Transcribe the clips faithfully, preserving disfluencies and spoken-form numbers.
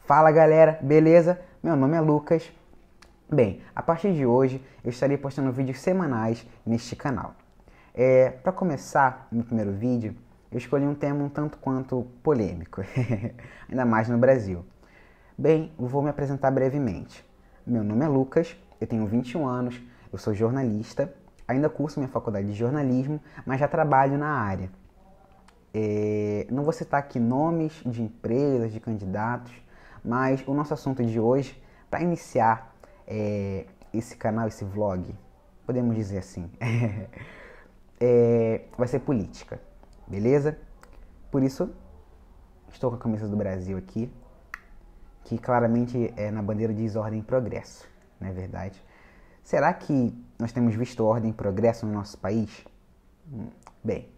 Fala galera, beleza? Meu nome é Lucas. Bem, a partir de hoje eu estarei postando vídeos semanais neste canal. É, para começar, no primeiro vídeo, eu escolhi um tema um tanto quanto polêmico, ainda mais no Brasil. Bem, vou me apresentar brevemente. Meu nome é Lucas, eu tenho vinte e um anos, eu sou jornalista, ainda curso minha faculdade de jornalismo, mas já trabalho na área. É, não vou citar aqui nomes de empresas, de candidatos, mas o nosso assunto de hoje, para iniciar é, esse canal, esse vlog, podemos dizer assim, é, vai ser política, beleza? Por isso, estou com a camisa do Brasil aqui, que claramente é, na bandeira diz ordem e progresso, não é verdade? Será que nós temos visto ordem e progresso no nosso país? Hum, bem,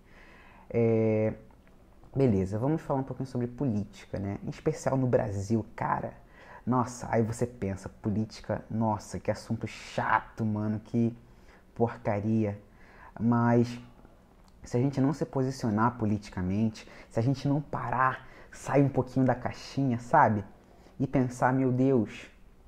é, beleza, vamos falar um pouquinho sobre política, né? Em especial no Brasil, cara. Nossa, aí você pensa, política, nossa, que assunto chato, mano, que porcaria. Mas se a gente não se posicionar politicamente, se a gente não parar, sair um pouquinho da caixinha, sabe? E pensar, meu Deus,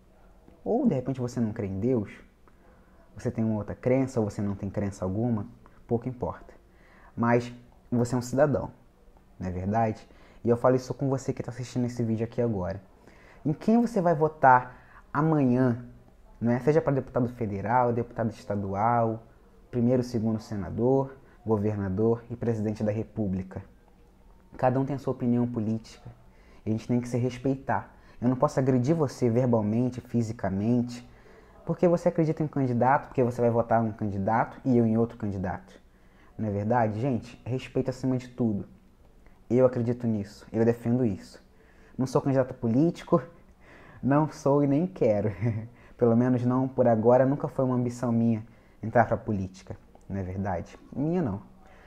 ou de repente você não crê em Deus, você tem uma outra crença, ou você não tem crença alguma, pouco importa. Mas você é um cidadão, não é verdade? E eu falo isso com você que está assistindo esse vídeo aqui agora. Em quem você vai votar amanhã, não é? Seja para deputado federal, deputado estadual, primeiro, segundo senador, governador e presidente da república. Cada um tem a sua opinião política e a gente tem que se respeitar. Eu não posso agredir você verbalmente, fisicamente, porque você acredita em um candidato, porque você vai votar em um candidato e eu em outro candidato. Não é verdade? Gente, respeito acima de tudo. Eu acredito nisso, eu defendo isso. Não sou candidato político, não sou e nem quero. Pelo menos não por agora, nunca foi uma ambição minha entrar para a política, não é verdade? Minha não.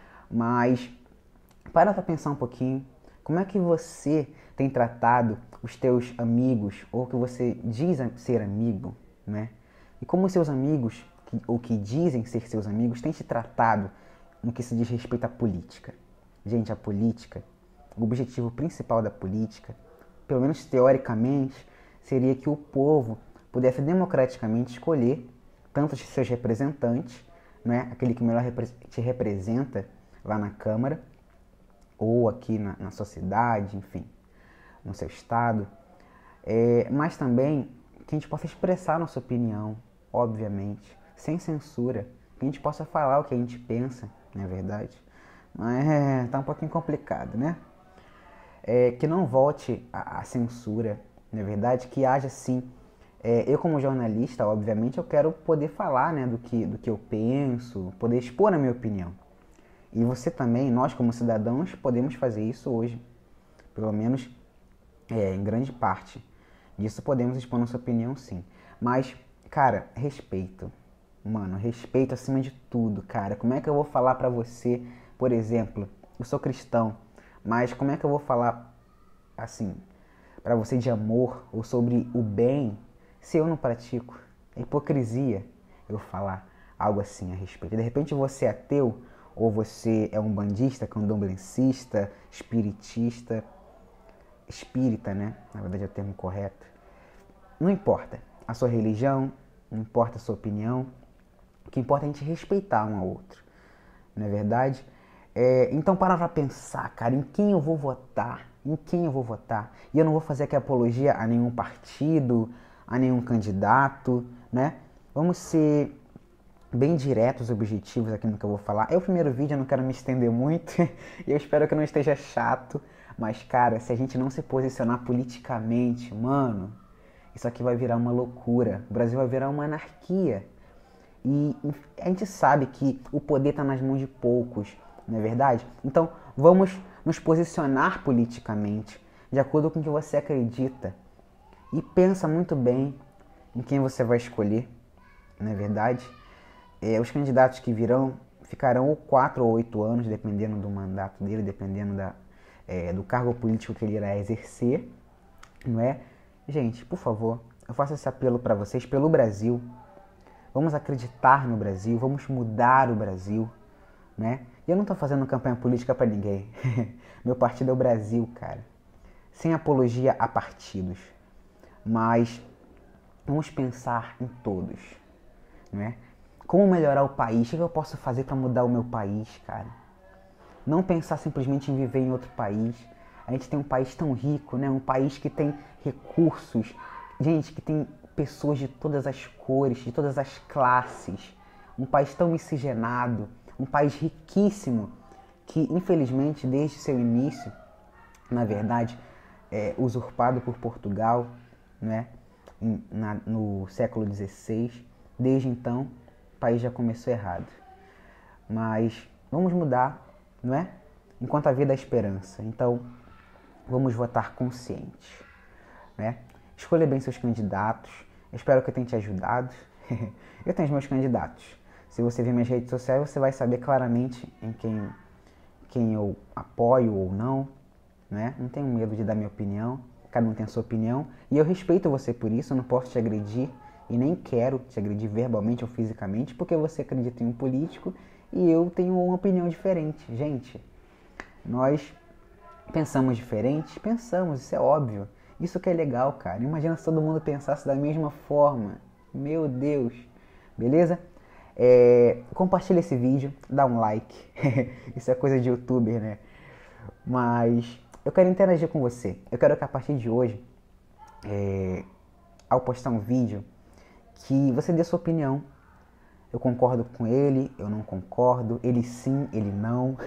Mas para pra pensar um pouquinho, como é que você tem tratado os teus amigos, ou que você diz ser amigo, né? E como os seus amigos, ou que dizem ser seus amigos, têm te tratado no que se diz respeito à política? Gente, a política, o objetivo principal da política, pelo menos teoricamente, seria que o povo pudesse democraticamente escolher tanto os seus representantes, né, aquele que melhor te representa lá na Câmara, ou aqui na, na sociedade, enfim, no seu estado, é, mas também que a gente possa expressar nossa opinião, obviamente, sem censura, que a gente possa falar o que a gente pensa, não é verdade? Mas é, tá um pouquinho complicado, né? É, que não volte a, a censura, não é verdade? Que haja sim. É, eu como jornalista, obviamente, eu quero poder falar, né, do que, do que eu penso, poder expor a minha opinião. E você também, nós como cidadãos, podemos fazer isso hoje. Pelo menos é, em grande parte disso podemos expor nossa opinião, sim. Mas, cara, respeito. Mano, respeito acima de tudo, cara. Como é que eu vou falar pra você, por exemplo, eu sou cristão, mas como é que eu vou falar, assim, pra você de amor ou sobre o bem se eu não pratico? É hipocrisia eu falar algo assim a respeito. De repente você é ateu, ou você é um bandista, candomblessista, espiritista, espírita, né? Na verdade é o termo correto. Não importa a sua religião, não importa a sua opinião, o que importa é a gente respeitar um ao outro, não é verdade? É, então para pra pensar, cara, em quem eu vou votar, em quem eu vou votar. E eu não vou fazer aqui apologia a nenhum partido, a nenhum candidato, né? Vamos ser bem diretos, objetivos aqui no que eu vou falar. É o primeiro vídeo, eu não quero me estender muito, e eu espero que não esteja chato, mas cara, se a gente não se posicionar politicamente, mano, isso aqui vai virar uma loucura. O Brasil vai virar uma anarquia. E a gente sabe que o poder está nas mãos de poucos, não é verdade? Então, vamos nos posicionar politicamente, de acordo com o que você acredita. E pensa muito bem em quem você vai escolher, não é verdade? É, os candidatos que virão ficarão ou quatro ou oito anos, dependendo do mandato dele, dependendo da, é, do cargo político que ele irá exercer, não é? Gente, por favor, eu faço esse apelo para vocês pelo Brasil. Vamos acreditar no Brasil, vamos mudar o Brasil, né? E eu não tô fazendo campanha política para ninguém. Meu partido é o Brasil, cara. Sem apologia a partidos. mas vamos pensar em todos, né? Como melhorar o país? O que eu posso fazer para mudar o meu país, cara? Não pensar simplesmente em viver em outro país. A gente tem um país tão rico, né? Um país que tem recursos, gente, que tem pessoas de todas as cores, de todas as classes. Um país tão miscigenado, um país riquíssimo, que infelizmente desde seu início, na verdade, é usurpado por Portugal, né? Na, no século dezesseis. Desde então, o país já começou errado. Mas vamos mudar, não é? Enquanto a vida há esperança. Então, vamos votar consciente, né? Escolha bem seus candidatos. Eu espero que eu tenha te ajudado. Eu tenho os meus candidatos. Se você ver minhas redes sociais, você vai saber claramente em quem, quem eu apoio ou não, né? Não tenho medo de dar minha opinião. Cada um tem a sua opinião. E eu respeito você por isso. Eu não posso te agredir. E nem quero te agredir verbalmente ou fisicamente, porque você acredita em um político e eu tenho uma opinião diferente. Gente, nós pensamos diferente? Pensamos, isso é óbvio. Isso que é legal, cara. Imagina se todo mundo pensasse da mesma forma. Meu Deus. Beleza? É, compartilha esse vídeo, dá um like. Isso é coisa de youtuber, né? Mas eu quero interagir com você. Eu quero que a partir de hoje, é, ao postar um vídeo, que você dê sua opinião. Eu concordo com ele, eu não concordo, ele sim, ele não.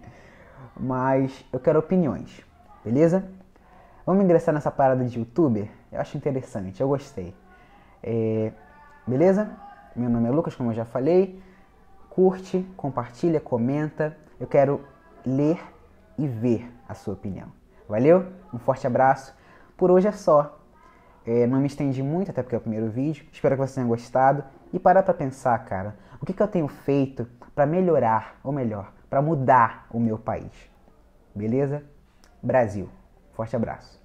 Mas eu quero opiniões, beleza? Vamos ingressar nessa parada de youtuber? Eu acho interessante, eu gostei. É, beleza? Meu nome é Lucas, como eu já falei. Curte, compartilha, comenta. Eu quero ler e ver a sua opinião. Valeu? Um forte abraço. Por hoje é só. É, não me estendi muito, até porque é o primeiro vídeo. Espero que você tenha gostado. E para pra pensar, cara. O que, que eu tenho feito para melhorar, ou melhor, para mudar o meu país? Beleza? Brasil. Forte abraço.